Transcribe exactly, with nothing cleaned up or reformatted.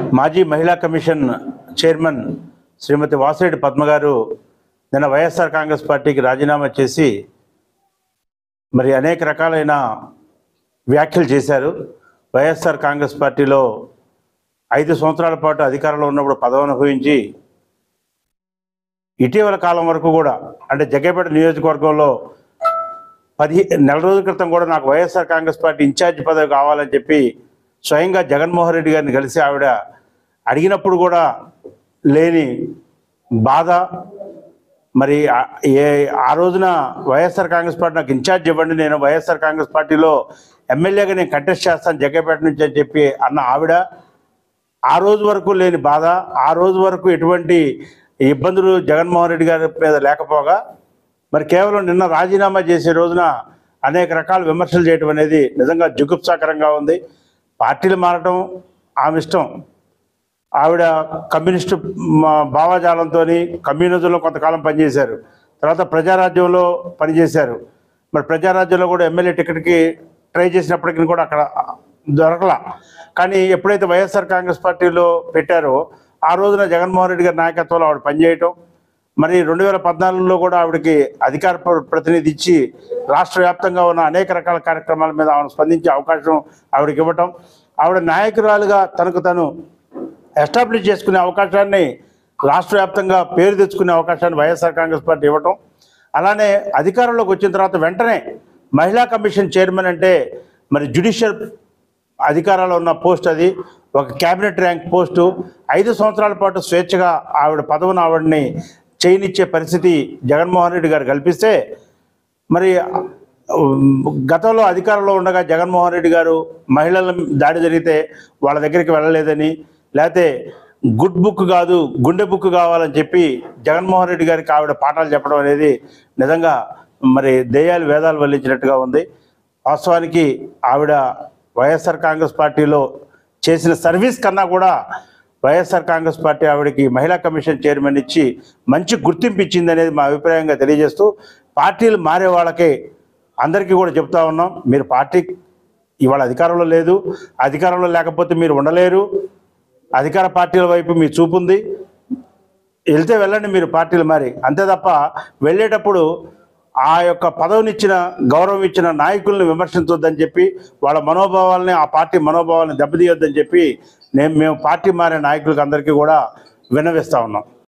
మాజీ మహిళా commission chairman Srimathi Vasireddy Padma garu నిన్న వైఎస్ఆర్ కాంగ్రెస్ పార్టీకి రాజీనామా చేసి మరి అనేక రకాలైన వ్యాఖ్యలు చేశారు. వైఎస్ఆర్ కాంగ్రెస్ పార్టీలో ఐదు సంవత్సరాల పాటు అధికారంలో ఉన్నప్పుడు పదవి అనుభవించి ఇటీవల కాలం వరకు కూడా అంటే జగ్గైపేట నియోజకవర్గంలో పది నెల రోజుల క్రితం కూడా నాకు వైఎస్ఆర్ కాంగ్రెస్ పార్టీ ఇన్ఛార్జ్ పదవి కావాలని చెప్పి స్వయంగా జగన్మోహన్ రెడ్డి గారిని కలిసి ఆవిడ అడిగినప్పుడు కూడా లేని బాధ, మరి ఏ ఆ రోజున వైఎస్ఆర్ కాంగ్రెస్ పార్టీ నాకు ఇన్ఛార్జ్ ఇవ్వండి, నేను వైఎస్ఆర్ కాంగ్రెస్ పార్టీలో ఎమ్మెల్యేగా నేను కంటెస్ట్ చేస్తాను జగ్గైపేట నుంచి అని చెప్పి అన్న ఆవిడ ఆ రోజు వరకు లేని బాధ, ఆ రోజు వరకు ఎటువంటి ఇబ్బందులు జగన్మోహన్ రెడ్డి గారి మీద లేకపోగా మరి కేవలం నిన్న రాజీనామా చేసే రోజున అనేక రకాల విమర్శలు చేయడం అనేది నిజంగా జుగుప్సాకరంగా ఉంది. పార్టీలు మారటం ఆమె ఇష్టం. ఆవిడ కమ్యూనిస్టు భావజాలంతో కమ్యూనిజంలో కొంతకాలం పనిచేశారు, తర్వాత ప్రజారాజ్యంలో పనిచేశారు. మరి ప్రజారాజ్యంలో కూడా ఎమ్మెల్యే టికెట్కి ట్రై చేసినప్పటికీ కూడా అక్కడ దొరకలా. కానీ ఎప్పుడైతే వైఎస్ఆర్ కాంగ్రెస్ పార్టీలో పెట్టారో ఆ రోజున జగన్మోహన్ రెడ్డి గారి నాయకత్వంలో ఆవిడ పనిచేయటం, మరి రెండు వేల పద్నాలుగులో కూడా ఆవిడకి అధికార ప్రతినిధి ఇచ్చి రాష్ట్ర వ్యాప్తంగా ఉన్న అనేక రకాల కార్యక్రమాల మీద ఆవిడ స్పందించే అవకాశం ఆవిడకి ఇవ్వటం, ఆవిడ నాయకురాలుగా తనకు తను ఎస్టాబ్లిష్ చేసుకునే అవకాశాన్ని, రాష్ట్ర వ్యాప్తంగా పేరు తెచ్చుకునే అవకాశాన్ని వైఎస్ఆర్ కాంగ్రెస్ పార్టీ ఇవ్వటం, అలానే అధికారంలోకి వచ్చిన తర్వాత వెంటనే మహిళా కమిషన్ చైర్మన్ అంటే మరి జ్యుడిషియల్ అధికారాలు ఉన్న పోస్ట్, అది ఒక క్యాబినెట్ ర్యాంక్ పోస్టు. ఐదు సంవత్సరాల పాటు స్వేచ్ఛగా ఆవిడ పదవిని ఆవిడని చేయనిచ్చే పరిస్థితి జగన్మోహన్ రెడ్డి గారు కల్పిస్తే, మరి గతంలో అధికారంలో ఉండగా జగన్మోహన్ రెడ్డి గారు మహిళల దాడి జరిగితే వాళ్ళ దగ్గరికి వెళ్ళలేదని, లేకపోతే గుడ్ బుక్ కాదు గుండె బుక్ కావాలని చెప్పి జగన్మోహన్ రెడ్డి గారికి ఆవిడ పాఠాలు చెప్పడం అనేది నిజంగా మరి దెయ్యాలు వేదాలు వల్లించినట్టుగా ఉంది. వాస్తవానికి ఆవిడ వైఎస్ఆర్ కాంగ్రెస్ పార్టీలో చేసిన సర్వీస్ కన్నా కూడా వైఎస్ఆర్ కాంగ్రెస్ పార్టీ ఆవిడకి మహిళా కమిషన్ చైర్మన్ ఇచ్చి మంచి గుర్తింపు ఇచ్చింది అనేది మా అభిప్రాయంగా తెలియజేస్తూ, పార్టీలు మారే వాళ్ళకి అందరికీ కూడా చెప్తా ఉన్నాం, మీరు పార్టీ ఇవాళ అధికారంలో లేదు, అధికారంలో లేకపోతే మీరు ఉండలేరు, అధికార పార్టీల వైపు మీ చూపు ఉంది, వెళ్తే వెళ్ళండి మీరు పార్టీలు మారి, అంతే తప్ప వెళ్ళేటప్పుడు ఆ యొక్క పదవినిచ్చిన గౌరవం ఇచ్చిన నాయకుల్ని విమర్శించొద్దని చెప్పి, వాళ్ళ మనోభావాలని ఆ పార్టీ మనోభావాలను దెబ్బతీయొద్దని చెప్పి నేను మేము పార్టీ మారే నాయకులకు అందరికీ కూడా విన్నవిస్తూ ఉన్నాం.